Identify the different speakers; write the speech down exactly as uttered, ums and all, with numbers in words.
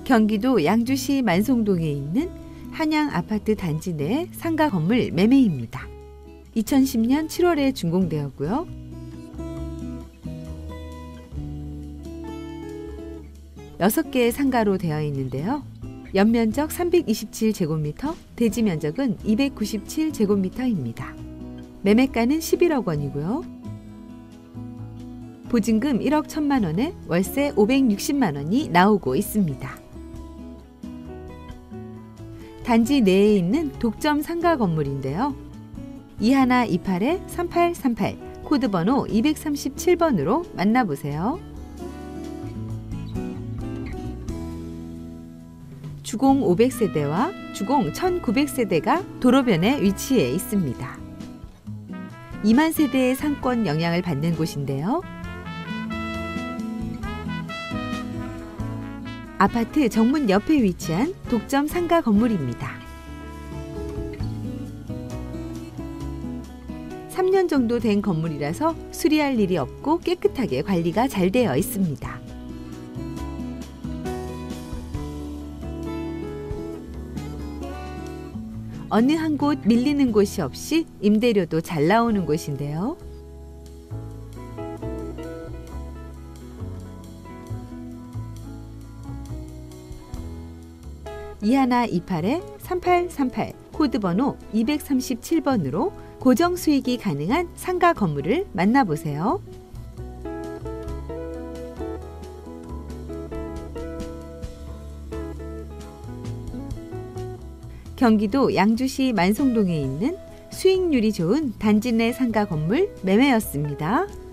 Speaker 1: 경기도 양주시 만송동에 있는 한양 아파트 단지 내 상가 건물 매매입니다. 이천십 년 칠월에 준공되었고요. 여섯 개의 상가로 되어 있는데요. 연면적 삼백이십칠 제곱미터, 대지 면적은 이백구십칠 제곱미터입니다. 매매가는 십일억 원이고요. 보증금 일억 천만 원에 월세 오백육십만 원이 나오고 있습니다. 단지 내에 있는 독점 상가 건물인데요. 이일 이팔 삼팔삼팔 코드번호 이백삼십칠 번으로 만나보세요. 주공 오백 세대와 주공 천구백 세대가 도로변에 위치해 있습니다. 이만 세대의 상권 영향을 받는 곳인데요. 아파트 정문 옆에 위치한 독점 상가 건물입니다. 삼 년 정도 된 건물이라서 수리할 일이 없고 깨끗하게 관리가 잘 되어 있습니다. 어느 한 곳 밀리는 곳이 없이 임대료도 잘 나오는 곳인데요. 이일 이팔 삼팔삼팔 코드번호 이백삼십칠 번으로 고정 수익이 가능한 상가 건물을 만나보세요. 경기도 양주시 만송동에 있는 수익률이 좋은 단지 내 상가 건물 매매였습니다.